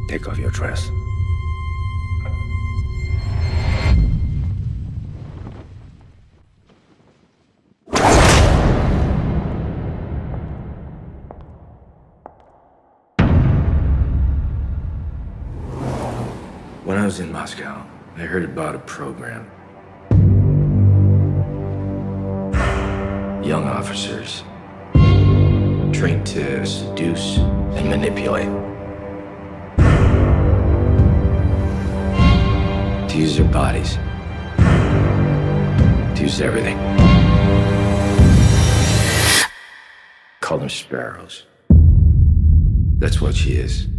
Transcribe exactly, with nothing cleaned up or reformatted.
Take off your dress. When I was in Moscow, I heard about a program. Young officers trained to seduce and manipulate. To use their bodies. To use everything. Call them sparrows. That's what she is.